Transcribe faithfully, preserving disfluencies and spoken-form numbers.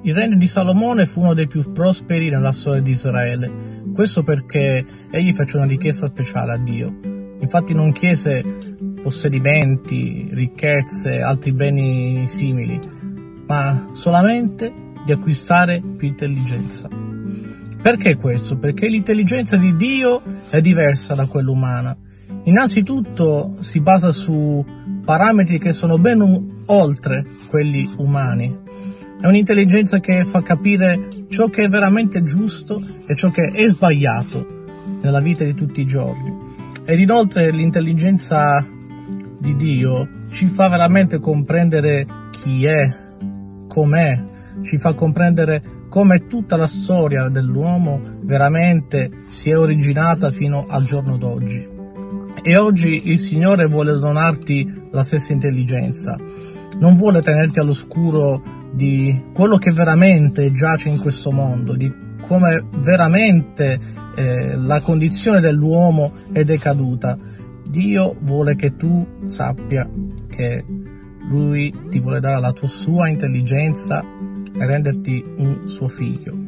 Il regno di Salomone fu uno dei più prosperi nella storia di Israele. Questo perché egli fece una richiesta speciale a Dio. Infatti non chiese possedimenti, ricchezze, altri beni simili, ma solamente di acquistare più intelligenza. Perché questo? Perché l'intelligenza di Dio è diversa da quella umana. Innanzitutto si basa su parametri che sono ben oltre quelli umani. È un'intelligenza che fa capire ciò che è veramente giusto e ciò che è sbagliato nella vita di tutti i giorni. Ed inoltre l'intelligenza di Dio ci fa veramente comprendere chi è, com'è, ci fa comprendere come tutta la storia dell'uomo veramente si è originata fino al giorno d'oggi. E oggi il Signore vuole donarti la stessa intelligenza, non vuole tenerti all'oscuro di quello che veramente giace in questo mondo, di come veramente eh, la condizione dell'uomo è decaduta. Dio vuole che tu sappia che Lui ti vuole dare la tua sua intelligenza e renderti un suo figlio.